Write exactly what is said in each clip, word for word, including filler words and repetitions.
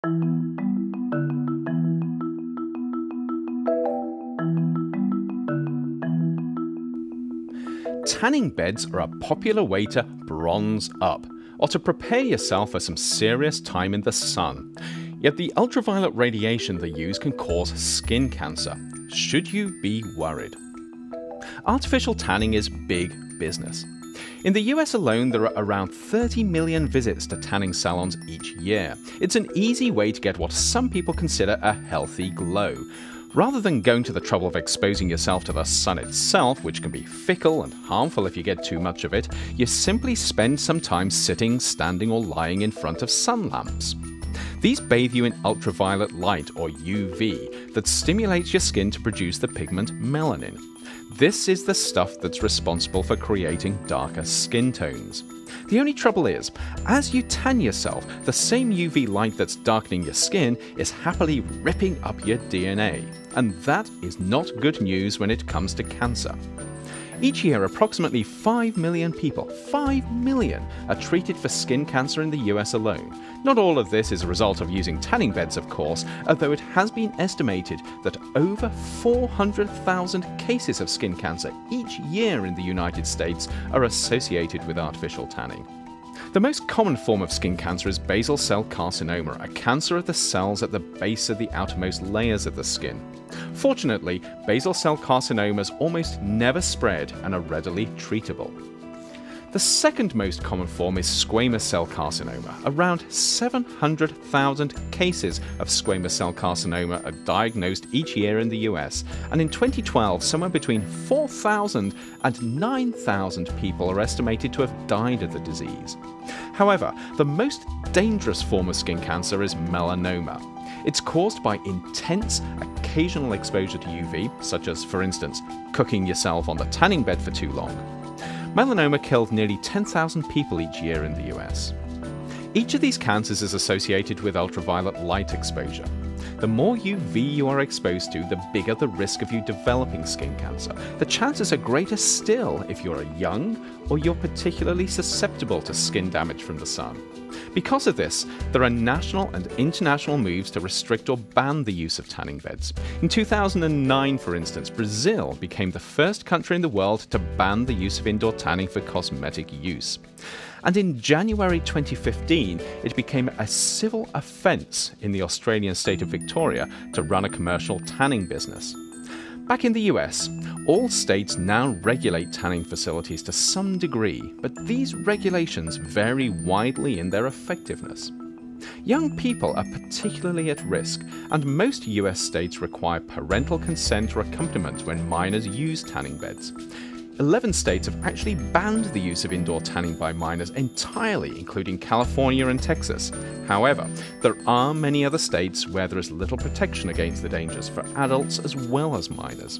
Tanning beds are a popular way to bronze up, or to prepare yourself for some serious time in the sun. Yet the ultraviolet radiation they use can cause skin cancer. Should you be worried? Artificial tanning is big business. In the U S alone, there are around thirty million visits to tanning salons each year. It's an easy way to get what some people consider a healthy glow. Rather than going to the trouble of exposing yourself to the sun itself, which can be fickle and harmful if you get too much of it, you simply spend some time sitting, standing or lying in front of sun lamps. These bathe you in ultraviolet light, or U V, that stimulates your skin to produce the pigment melanin. This is the stuff that's responsible for creating darker skin tones. The only trouble is, as you tan yourself, the same U V light that's darkening your skin is happily ripping up your D N A. And that is not good news when it comes to cancer. Each year, approximately five million people, five million, are treated for skin cancer in the U S alone. Not all of this is a result of using tanning beds, of course, although it has been estimated that over four hundred thousand cases of skin cancer each year in the United States are associated with artificial tanning. The most common form of skin cancer is basal cell carcinoma, a cancer of the cells at the base of the outermost layers of the skin. Fortunately, basal cell carcinomas almost never spread and are readily treatable. The second most common form is squamous cell carcinoma. Around seven hundred thousand cases of squamous cell carcinoma are diagnosed each year in the U S, and in twenty twelve, somewhere between four thousand and nine thousand people are estimated to have died of the disease. However, the most dangerous form of skin cancer is melanoma. It's caused by intense, occasional exposure to U V, such as, for instance, cooking yourself on the tanning bed for too long. Melanoma killed nearly ten thousand people each year in the U S. Each of these cancers is associated with ultraviolet light exposure. The more U V you are exposed to, the bigger the risk of you developing skin cancer. The chances are greater still if you're young or you're particularly susceptible to skin damage from the sun. Because of this, there are national and international moves to restrict or ban the use of tanning beds. In two thousand nine, for instance, Brazil became the first country in the world to ban the use of indoor tanning for cosmetic use. And in January twenty fifteen, it became a civil offence in the Australian state of Victoria to run a commercial tanning business. Back in the U S, all states now regulate tanning facilities to some degree, but these regulations vary widely in their effectiveness. Young people are particularly at risk, and most U S states require parental consent or accompaniment when minors use tanning beds. Eleven states have actually banned the use of indoor tanning by minors entirely, including California and Texas. However, there are many other states where there is little protection against the dangers for adults as well as minors.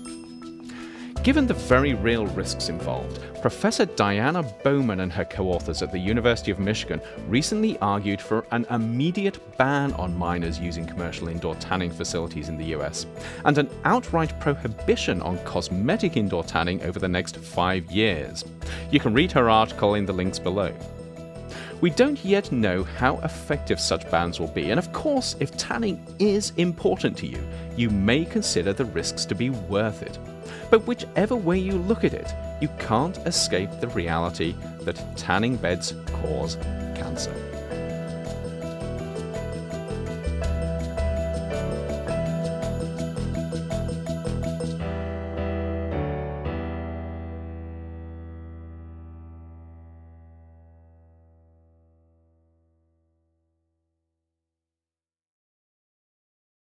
Given the very real risks involved, Professor Diana Bowman and her co-authors at the University of Michigan recently argued for an immediate ban on minors using commercial indoor tanning facilities in the U S, and an outright prohibition on cosmetic indoor tanning over the next five years. You can read her article in the links below. We don't yet know how effective such bans will be, and of course, if tanning is important to you, you may consider the risks to be worth it. But whichever way you look at it, you can't escape the reality that tanning beds cause cancer.